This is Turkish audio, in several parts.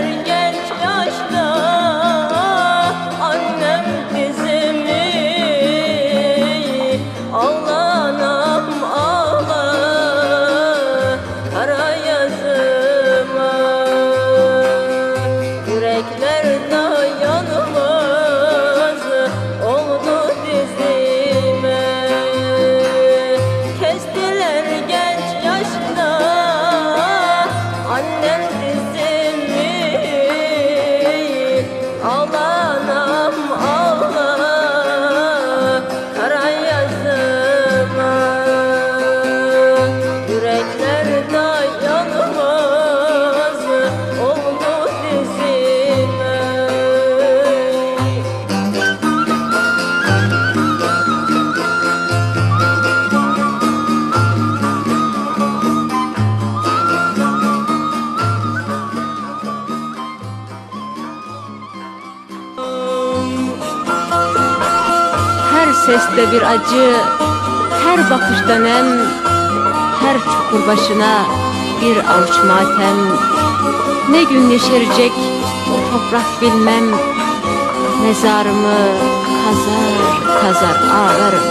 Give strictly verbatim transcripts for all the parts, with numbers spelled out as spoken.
genç yaşta annem dizimi ağlanam ağla kara yazıma. Yürekler dayanmaz oldu dizime. Kestiler genç yaşta annem dizimi ağlanam ağla kara yazıma. Yürekler dayanmaz oldu dizime. Her seste bir acı, her bakışta nem, her çukur başına bir avuç matem. Ne gün yeşerecek o toprak bilmem, mezarımı kazar kazar ağlarım.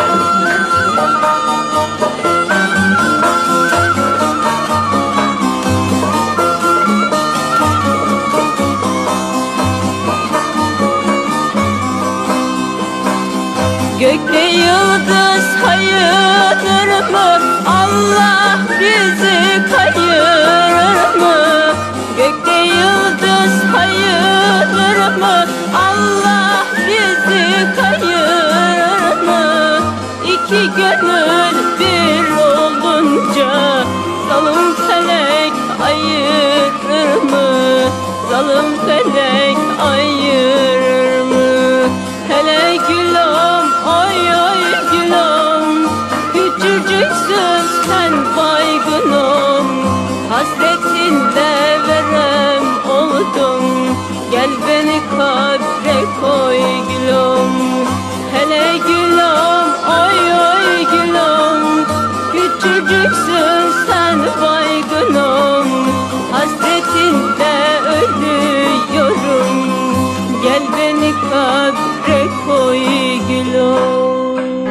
Gökte yıldız hayırdır mı? Allah bizi kayırır mı? Gökte yıldız hayırdır mı? Allah bizi kayırır mı? İki gönül bir olunca zalim felek ayırır mı? Zalim felek ayırır mı? Hele gülüm, oy oy gülüm, küçücüksün sen baygınım. Hasretinle verem oldum, gel beni kabre koy gülüm. Hele gülüm, oy oy gülüm, küçücüksün sen baygınım. Hasretinle ölüyorum, gel beni kabre koy gülüm.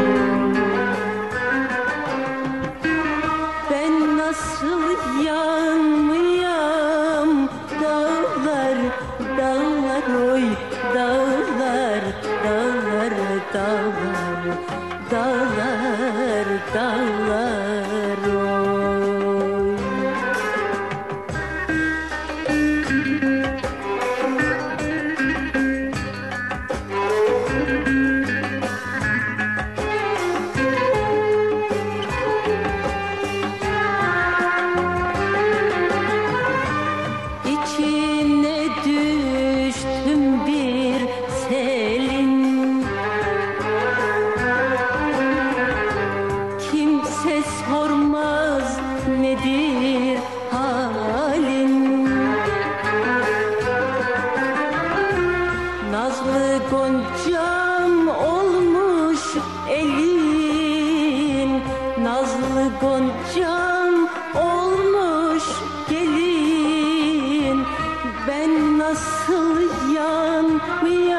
Ben nasıl yanmayam dağlar dağlar oy dağlar dağlar dağlar dağlar dağlar oy. İçine düştüm bir selin, kimse sormaz nedir halin. Nazlı goncam olmuş elin, nazlı goncam olmuş gelin. Ben nasıl yanmayayım